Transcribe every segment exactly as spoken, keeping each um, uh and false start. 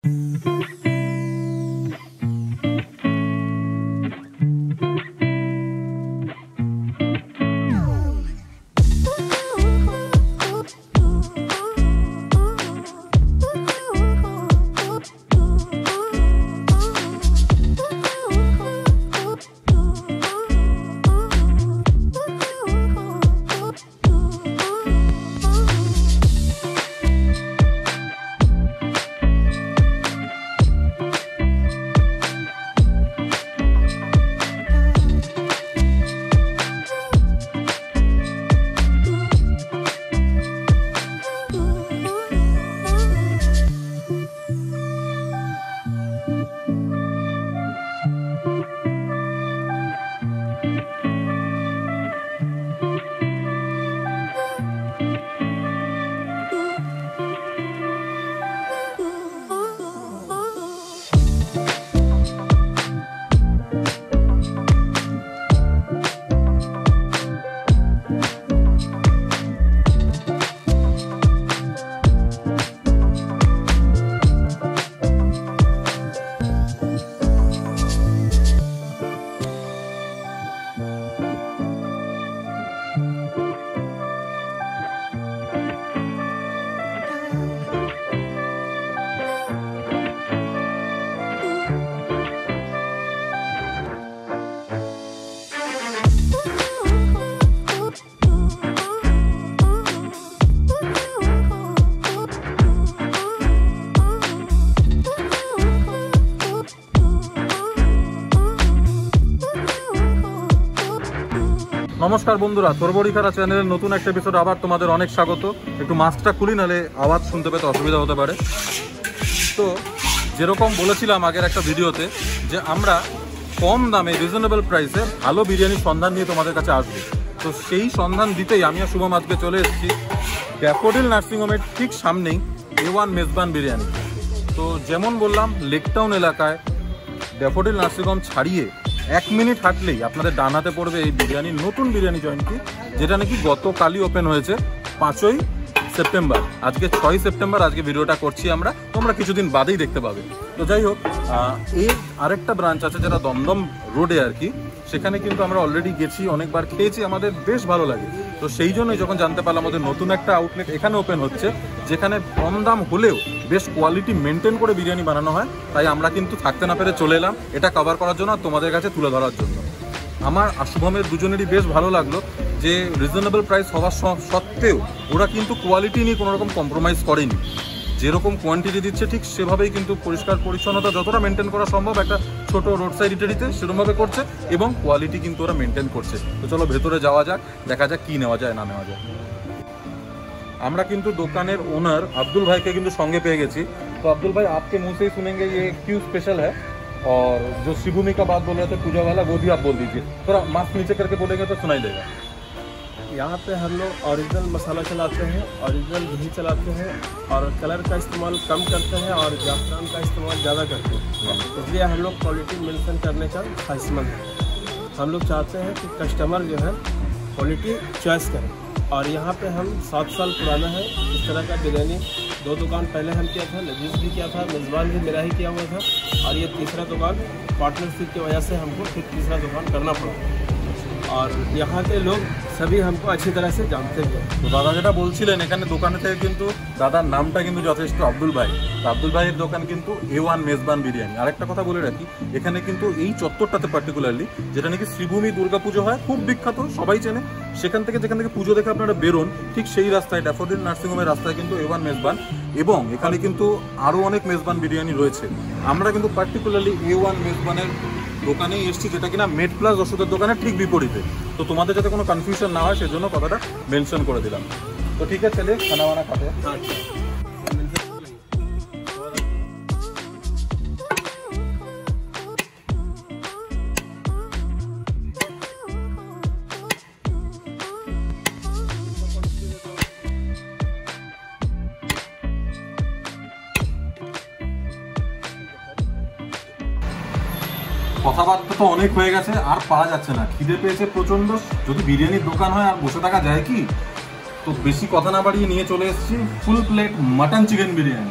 नमस्कार बंधुरा तोरबड़ी खारा चैनल नतून एक एपिसोड आबार तुम्हादेर अनेक स्वागत। एकटू मास्कटा खुली नाले आवाज सुनते पेते असुविधा होते पारे। तो जेरकम बोलेछिलाम आगेर एकटा भिडियोते जे आमरा कम दामे रिजनेबल प्राइसे भालो बिरियानिर सन्धान निये तोमादेर काछे आसबो। तो सेई सन्धान दितेई आमि आर शुभम आजके चले एसेछि डैफोडिल नार्सिंग होमेर ठीक सामनेई ए वन मेजबान बिरियानि। तो जेमन बोललाम लेकटाउन एलाकाय डैफोडिल नार्सिंग होम छाड़िए एक मिनिट हाटलेই আপনাদের ডান হাতে পড়বে এই বিরিয়ানি নতুন বিরিয়ানি জয়েন্টটি, যেটা নাকি গতকালই ওপেন হয়েছে পাঁচই সেপ্টেম্বর। আজকে ছয় সেপ্টেম্বর আজকে ভিডিওটা করছি আমরা, তোমরা কিছুদিন বাদেই দেখতে পাবে। তো যাই হোক, এর আরেকটা ব্রাঞ্চ আছে যেটা দমদম রোডে আর কি, সেখানে কিন্তু আমরা অলরেডি গেছি, অনেকবার খেয়েছি, আমাদের বেশ ভালো লাগে। তো সেই জন্যই যখন জানতে পারলাম আমাদের নতুন একটা আউটলেট এখানে ওপেন হচ্ছে, যেখানে কম দাম হলেও বেশ কোয়ালিটি মেনটেন করে বিরিয়ানি বানানো হয়, তাই আমরা কিন্তু থাকতে না পেরে চলে এলাম এটা কভার করার জন্য আর তোমাদের কাছে তুলে ধরার জন্য। আমার আর শুভমের দুজনেরই বেশ ভালো লাগলো যে রিজনেবল প্রাইস হওয়ার সত্ত্বেও ওরা কিন্তু কোয়ালিটি নিয়ে কোনো রকম কম্প্রোমাইজ করেনি। যেরকম কোয়ান্টিটি দিচ্ছে ঠিক সেভাবেই কিন্তু পরিষ্কার পরিচ্ছন্নতা যতটা মেনটেন করা সম্ভব একটা ছোট রোড সাইড ইটারিতে সেরকমভাবে করছে এবং কোয়ালিটি কিন্তু ওরা মেনটেন করছে। তো চলো ভেতরে যাওয়া যাক, দেখা যাক কী নেওয়া যায় না নেওয়া যায়। আমরা কিন্তু দোকানের ওনার अब्दुल भाई के কিন্তু সঙ্গে পেয়ে গেছি। तो अब्दुल भाई आपके मुंह से ही सुनेंगे ये क्यों स्पेशल है, और जो श्रीभूमि का बात बोल रहे थे पूजा वाला वो भी आप बोल दीजिए, थोड़ा मास्क नीचे करके बोलेंगे तो सुनाई देगा। यहाँ पे हम लोग ओरिजिनल मसाला चलाते हैं, ओरिजिनल घी चलाते हैं और कलर का इस्तेमाल कम करते हैं और जाफरान का इस्तेमाल ज़्यादा करते हैं। इसलिए हम लोग क्वालिटी मेंशन करने का ख्वाहिशमंद है। हम लोग चाहते हैं कि कस्टमर जो है क्वालिटी चॉइस करें, और यहाँ पे हम सात साल पुराना है इस तरह का बिरयानी। दो दुकान पहले हम किया था, लजीज भी किया था, मेज़बान भी मेरा ही किया हुआ था, और ये तीसरा दुकान पार्टनरशिप की वजह से हमको फिर तीसरा दुकान करना पड़ा, और यहाँ के लोग सभी हमको अच्छी तरह से जानते हैं। तो दादा যেটা বলছিলেন এখানে দোকানে থেকে কিন্তু দাদার নামটা কিন্তু যথেষ্ট আব্দুল ভাই। আব্দুল ভাইয়ের দোকান কিন্তু এ ওয়ান মেজবান বিরিয়ানি। আরেকটা কথা বলে রাখি, এখানে কিন্তু এই চত্বরটাতে পার্টিকুলারলি যেটা নাকি শ্রীভূমি দুর্গাপুজো হয়, খুব বিখ্যাত, সবাই চেনে, সেখান থেকে যেখান থেকে পুজো দেখে আপনারা বেরোন ঠিক সেই রাস্তায় ড্যাফোডিল নার্সিংহোমের রাস্তায় কিন্তু এ ওয়ান মেজবান, এবং এখানে কিন্তু আরও অনেক মেজবান বিরিয়ানি রয়েছে। আমরা কিন্তু পার্টিকুলারলি এ ওয়ান মেজবানের দোকানে এসেছি, যেটা কিনা মেড প্লাস ওষুধের দোকানের ঠিক বিপরীতে। তো তোমাদের যাতে কোনো কনফিউশন না হয় সেজন্য কথাটা মেনশন করে দিলাম। তো ঠিক আছে, চলে খানা বানা খাতে। কথাবার্তা তো অনেক হয়ে গেছে, আর পারা যাচ্ছে না, খিদে পেয়েছে প্রচন্ড। যদি বিরিয়ানির দোকান হয় আর বসে থাকা যায় কি, তো বেশি কথা না বাড়িয়ে নিয়ে চলে এসেছি full plate mutton chicken biryani. তো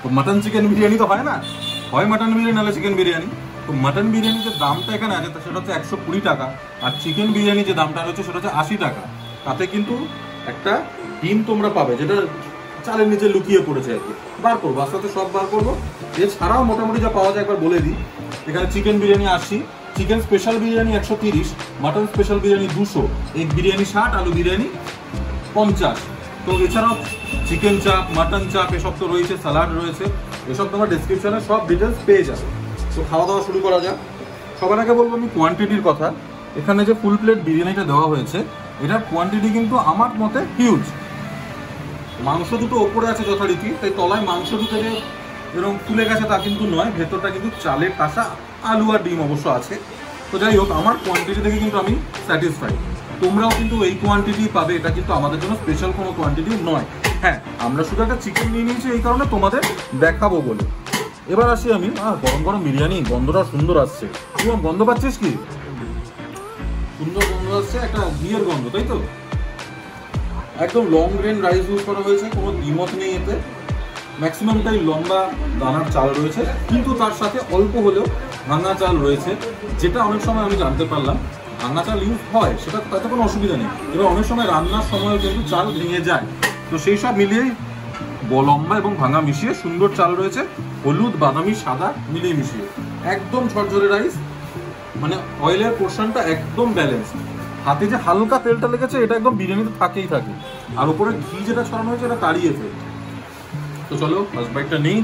তো মাটন চিকেন বিরিয়ানি তো হয় না, হয় মাটন বিরিয়ানি নাহলে চিকেন বিরিয়ানি। তো মাটন বিরিয়ানি যে দামটা এখানে আছে সেটা হচ্ছে একশো কুড়ি টাকা, আর চিকেন বিরিয়ানি যে দামটা রয়েছে সেটা হচ্ছে আশি টাকা। তাতে কিন্তু একটা ডিম তোমরা পাবে যেটা চালের নিচে লুকিয়ে পড়েছে আর কি। বার করবো আস্তে আস্তে সব বার করবো। এছাড়াও মোটামুটি যা পাওয়া যায় একবার বলে দিই। এখানে চিকেন বিরিয়ানি আশি, চিকেন স্পেশাল বিরিয়ানি একশো তিরিশ, মাটন স্পেশাল বিরিয়ানি দুশো, এগ বিরিয়ানি ষাট, আলু বিরিয়ানি পঞ্চাশ। তো এছাড়াও চিকেন চাপ, মাটন চাপ এসব তো রয়েছে, স্যালাড রয়েছে, এসব তোমার ডেসক্রিপশনে সব ডিটেলস পেয়ে যাবে। তো খাওয়া দাওয়া শুরু করা যাক। সবার আগে বলবো আমি কোয়ান্টিটির কথা। এখানে যে ফুল প্লেট বিরিয়ানিটা দেওয়া হয়েছে এটার কোয়ান্টিটি কিন্তু আমার মতে হিউজ। মাংস দুটো ওপরে আছে যথারীতি, তাই তলায় মাংস দুটো যে এরকম ফুলে গেছে তা কিন্তু নয়, ভেতরটা কিন্তু চালের কাঁচা, আলু আর ডিম অবশ্য আছে। তো যাই হোক, আমার কোয়ান্টিটি থেকে কিন্তু আমি স্যাটিসফাইড। তোমরাও কিন্তু এই কোয়ান্টিটি পাবে, এটা কিন্তু আমাদের জন্য স্পেশাল কোনো কোয়ান্টিটি নয়। হ্যাঁ, আমরা শুধু একটা চিকেন নিয়ে নিয়েছি এই কারণে তোমাদের দেখাবো বলে। এবার আসি আমি, আহ গরম গরম বিরিয়ানি, গন্ধটা সুন্দর আসছে। তুই গন্ধ পাচ্ছিস কি? সুন্দর গন্ধ আসছে, একটা ঘিয়ের গন্ধ, তাই তো? একদম লং গ্রেন রাইস ইউজ করা হয়েছে, কোনো দ্বিমত নেই এতে। ম্যাক্সিমামটাই লম্বা দানার চাল রয়েছে, কিন্তু তার সাথে অল্প হলেও ভাঙা চাল রয়েছে, যেটা অনেক সময় আমি জানতে পারলাম ভাঙা চাল ইউজ হয়, সেটা তাতে কোনো অসুবিধা নেই। এবার অনেক সময় রান্নার সময় কিন্তু চাল ভেঙে যায়, তো সেই সব মিলিয়েই লম্বা এবং ভাঙা মিশিয়ে সুন্দর চাল রয়েছে, হলুদ, বাদামি, সাদা মিলিয়ে মিশিয়ে একদম ঝরঝরে রাইস, মানে অয়েলের পোর্শনটা একদম ব্যালেন্স। হাতে যে হালকা তেলটা লেগেছে এটা একদম বিরিয়ানিতে থাকেই থাকে, আর উপরে ঘি যেটা ছড়ানো হয়েছে এটা তাড়িয়ে ফেলে। তো চলো ফার্স্ট বাইটটা নেই।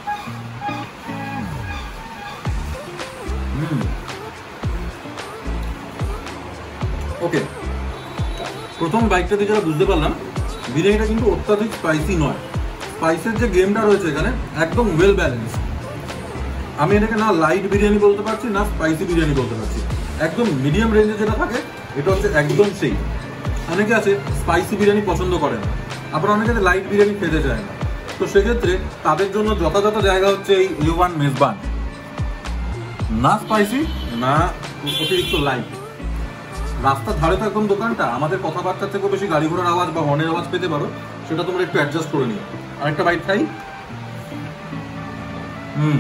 ওকে, প্রথম বাইটটাতে যেটা বুঝতে পারলাম বিরিয়ানিটা কিন্তু অত্যাধিক স্পাইসি নয়। স্পাইসের যে গেমটা রয়েছে এখানে একদম ওয়েল ব্যালেন্স। আমি এটাকে না লাইট বিরিয়ানি বলতে পারছি না স্পাইসি বিরিয়ানি বলতে পারছি, একদম মিডিয়াম রেঞ্জে যেটা থাকে এটা হচ্ছে একদম সেই। অনেকে আছে স্পাইসি বিরিয়ানি পছন্দ করে না, আবার অনেকে লাইট বিরিয়ানি খেতে চায় না। তো সেক্ষেত্রে তাদের জন্য যথাযথ জায়গা হচ্ছে এই এ ওয়ান মেজবান। না স্পাইসি না অতিরিক্ত লাইট। রাস্তার ধারে তো একদম দোকানটা, আমাদের কথাবার্তার থেকেও বেশি গাড়ি ঘোড়ার আওয়াজ বা হর্নের আওয়াজ পেতে পারো, সেটা তোমরা একটু অ্যাডজাস্ট করে নিও। আরেকটা বাইট খাই। হুম,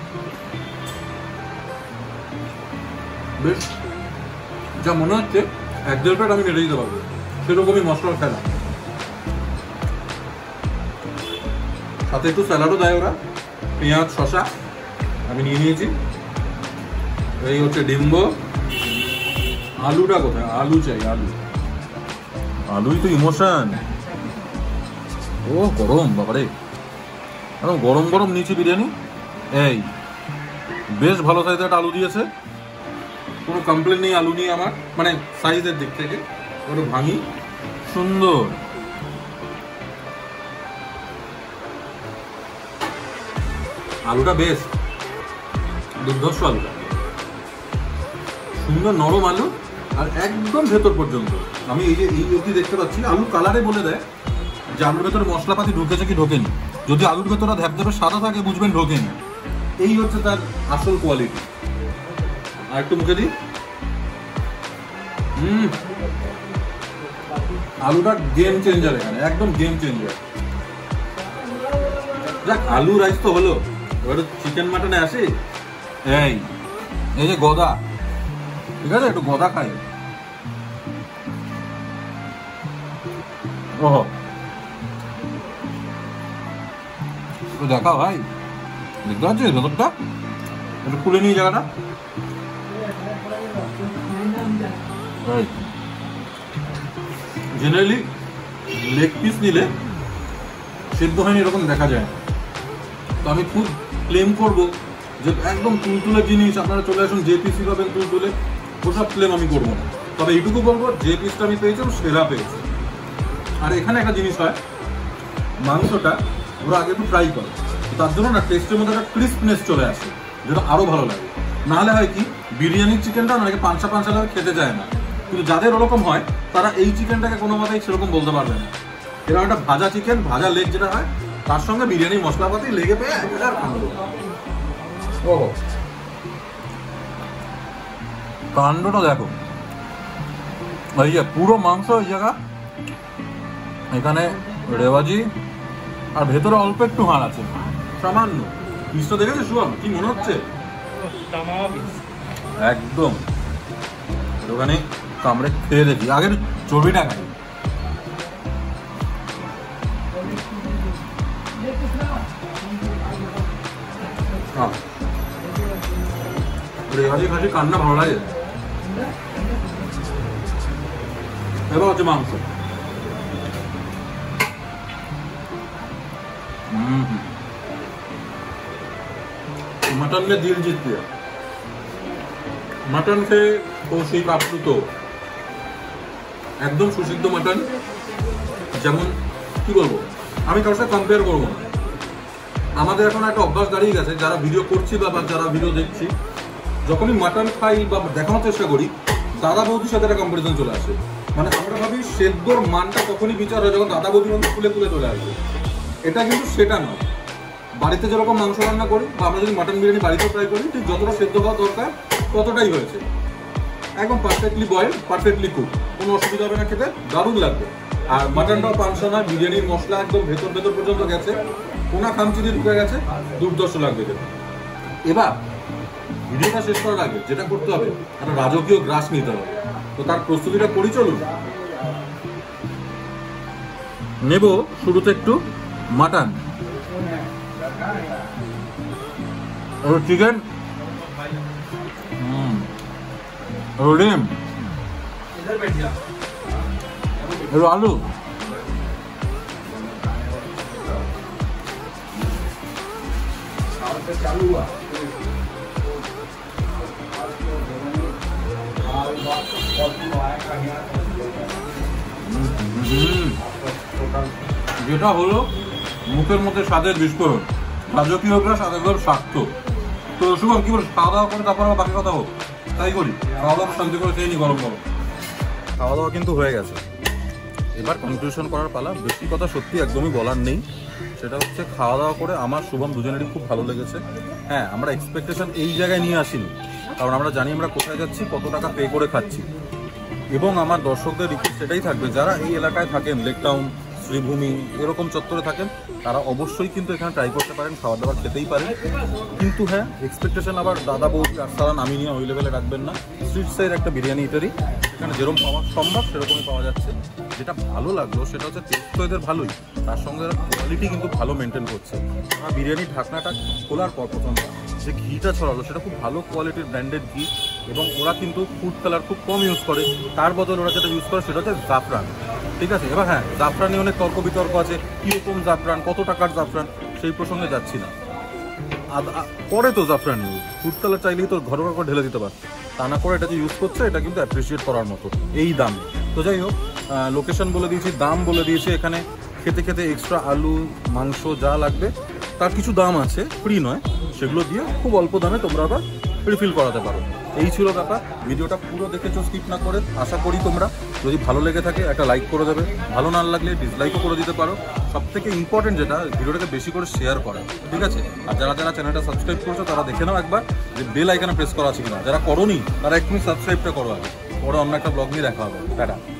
বেশ, যা মনে হচ্ছে এক দেড় প্লেট আমি মেরে দিতে পারবো, সেরকমই মশলার খেলা। সাথে একটু স্যালাডও দেয় ওরা, পেঁয়াজ, শসা আমি নিয়ে নিয়েছি। এই হচ্ছে ডিম্ব। আলুটা কোথায়? আলু চাই, আলু। আলুই তো ইমোশন। ও গরম, বাবারে, একদম গরম গরম নিয়েছি বিরিয়ানি। এই বেশ ভালো সাইজের একটা আলু দিয়েছে, কোনো কমপ্লেন নেই আলু নিয়ে আমার, মানে সাইজের দিক থেকে। ওটা ভাঙি, সুন্দর। আলুটা বেশ দুর্ধর্ষ, আলুটা সুন্দর নরম আলু, আর একদম ভেতর পর্যন্ত। আমি এই যে এই অবধি দেখতে পাচ্ছি, আলু কালারে বলে দেয় যে আলুর ভেতরে মশলাপাতি ঢুকেছে কি ঢোকেনি। যদি আলুর ভেতরে ধ্যাপধ্যাপে সাদা থাকে বুঝবেন ঢোকেনি। এই হচ্ছে তার আসল কোয়ালিটি। আর একটু মুখে দিই। হুম, আলুটা গেম চেঞ্জার, এখানে একদম গেম চেঞ্জার। যাক, আলু রাইস তো হলো, এবার চিকেন মাটনে আসি। এই এই যে গদা, ঠিক আছে, একটু গদা খাই। ওহো, দেখা ভাই, দেখতে পাচ্ছিস ভেতরটা? একটু খুলে নিয়ে জায়গাটা। জেনারেলি লেগ পিস নিলে সেদ্ধ হয়নি এরকম দেখা যায়, তো আমি খুব ক্লেম করবো যে একদম তুলতুলে জিনিস আপনারা চলে আসুন, যে পিসই পাবেন তুলতুলে, ওসব ক্লেম আমি করবো না। তবে এইটুকু বলবো, যে পিসটা আমি পেয়েছি সেরা পেয়েছি। আর এখানে একটা জিনিস হয়, মাংসটা ওরা আগে একটু ফ্রাই করে, তার জন্য না টেস্টের মধ্যে একটা ক্রিস্পনেস চলে আসে, যেটা আরও ভালো লাগে। নাহলে হয় কি, বিরিয়ানির চিকেনটা অনেকে পাঁচা পাঁচা লাগে, খেতে যায় না। কিন্তু যাদের ওরকম হয় তারা এই চিকেনটাকে কোনো মতেই সেরকম বলতে পারবে না। এরকম একটা ভাজা চিকেন, ভাজা লেগ যেটা হয়, তার সঙ্গে বিরিয়ানি মশলাপাতি লেগে পেয়ে আর খাবো। ওহো, কাণ্ডটা দেখো, এই যে পুরো মাংস ওই জায়গা, এখানে রেওয়াজি, আর ভেতরে অল্প একটু হাড় আছে, সামান্য পিসটা দেখেছে শুভম, কি মনে হচ্ছে? একদম ওখানে কামড়ে খেয়ে দেখি, আগে চর্বিটা খাই। রেহাজি খাসি কান্না ভালো লাগে। এবার হচ্ছে মাংস। मटन ने दिल जीत लिया। मटन से কৌশিক আপ্লুত, একদম সুসিদ্ধ মাটন। যেমন কি বলবো, আমি কারোর সাথে কম্পেয়ার করবো না। আমাদের এখন একটা অভ্যাস দাঁড়িয়ে গেছে, যারা ভিডিও করছি বা যারা ভিডিও দেখছি, যখনই মাটন খাই বা দেখানোর চেষ্টা করি, দাদা বৌদির সাথে একটা কম্পারিজন চলে আসে। মানে আমরা ভাবি সেদ্ধর মানটা তখনই বিচার হয় যখন দাদা বৌদির মধ্যে ফুলে ফুলে চলে আসবে। এটা কিন্তু সেটা নয়। বাড়িতে যেরকম মাংস রান্না করি বা আমরা যদি মাটন বিরিয়ানি বাড়িতে ট্রাই করি, ঠিক যতটা সেদ্ধ হওয়া দরকার ততটাই হয়েছে। একদম পারফেক্টলি বয়েল, পারফেক্টলি কুক, কোনো অসুবিধা হবে না, খেতে দারুণ লাগবে। আর মাটনটাও পাঁচশো নয়, বিরিয়ানির মশলা একদম ভেতর ভেতর পর্যন্ত গেছে, কোনা খামচিনি ঢুকে গেছে, দুর্দর্শ লাগবে খেতে। এবার ভিডিওটা শেষ করার আগে যেটা করতে হবে, একটা রাজকীয় গ্রাস নিতে হবে। তো তার প্রস্তুতিটা করি, চলুন। নেব শুরুতে একটু মাটন, চিকেন, ডিম, আলু, চালু हुआ যেটা হলো মুখের মধ্যে স্বাদের বিস্ফোরণ, রাজকীয় গ্রাস, একদম সার্থক। তো শুভম কি বলিস, খাওয়া দাওয়া করে তারপর আবার বাকি কথা হোক, তাই করি। খাওয়া দাওয়া শান্তি করে খেয়ে নি, গরম গরম। খাওয়া দাওয়া কিন্তু হয়ে গেছে, এবার কনক্লুশন করার পালা। বেশি কথা সত্যি একদমই বলার নেই। সেটা হচ্ছে খাওয়া দাওয়া করে আমার শুভম দুজনেরই খুব ভালো লেগেছে। হ্যাঁ, আমরা এক্সপেকটেশন এই জায়গায় নিয়ে আসিনি, কারণ আমরা জানি আমরা কোথায় যাচ্ছি, কত টাকা পে করে খাচ্ছি। এবং আমার দর্শকদের রিকোয়েস্ট সেটাই থাকবে, যারা এই এলাকায় থাকেন, লেক টাউন, শ্রীভূমি এরকম চত্বরে থাকেন, তারা অবশ্যই কিন্তু এখানে ট্রাই করতে পারেন, খাবার দাবার খেতেই পারেন। কিন্তু হ্যাঁ, এক্সপেকটেশন আবার দাদা বৌদি আস্তারা নামিয়ে নিয়ে ওই লেভেলে রাখবেন না। স্ট্রিট সাইড একটা বিরিয়ানি ইটারি, এখানে যেরকম পাওয়া সম্ভব সেরকমই পাওয়া যাচ্ছে। যেটা ভালো লাগলো সেটা হচ্ছে টেস্ট তো এদের ভালোই, তার সঙ্গে কোয়ালিটি কিন্তু ভালো মেনটেন করছে। আর বিরিয়ানির ঢাকনাটা খোলার পর প্রথমটা যে ঘিটা ছড়ালো সেটা খুব ভালো কোয়ালিটির ব্র্যান্ডেড ঘি, এবং ওরা কিন্তু ফুড কালার খুব কম ইউজ করে, তার বদলে ওরা যেটা ইউজ করে সেটা হচ্ছে জাফরান। ঠিক আছে, এবার হ্যাঁ, জাফরানে অনেক তর্ক বিতর্ক আছে, কীরকম জাফরান, কত টাকার জাফরান, সেই প্রসঙ্গে যাচ্ছি না। পরে তো জাফরান ইউজ, ফুড কালার চাইলেই তো ঘর ঘর করে ঢেলে দিতে পারছে, তা না করে এটা যে ইউজ করছে এটা কিন্তু অ্যাপ্রিসিয়েট করার মতো এই দামে। তো যাই হোক, লোকেশন বলে দিয়েছি, দাম বলে দিয়েছি। এখানে খেতে খেতে এক্সট্রা আলু, মাংস যা লাগবে তার কিছু দাম আছে, ফ্রি নয়, সেগুলো দিয়ে খুব অল্প দামে তোমরা আবার রিফিল করাতে পারো। এই ছিল ব্যাপার। ভিডিওটা পুরো দেখেছো স্কিপ না করে। আশা করি তোমরা, যদি ভালো লেগে থাকে একটা লাইক করে দেবে, ভালো না লাগলে ডিসলাইকও করে দিতে পারো। সব থেকে ইম্পর্টেন্ট যেটা, ভিডিওটাকে বেশি করে শেয়ার করা, ঠিক আছে? আর যারা যারা চ্যানেলটা সাবস্ক্রাইব করছো তারা দেখে নাও একবার যে বেল আইকনে প্রেস করা আছে কিনা। যারা করোনি তারা এক্ষুনি সাবস্ক্রাইবটা করো আগে, পরে অন্য একটা ব্লগ নিয়ে দেখা হবে। টাটা।